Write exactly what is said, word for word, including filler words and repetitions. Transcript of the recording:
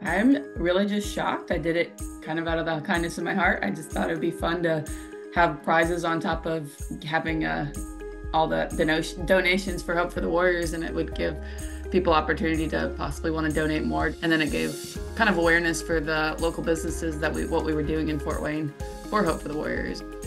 I'm really just shocked. I did it kind of out of the kindness of my heart. I just thought it would be fun to have prizes on top of having uh, all the, the no donations for Hope for the Warriors, and it would give people opportunity to possibly want to donate more. And then it gave kind of awareness for the local businesses that we what we were doing in Fort Wayne for Hope for the Warriors.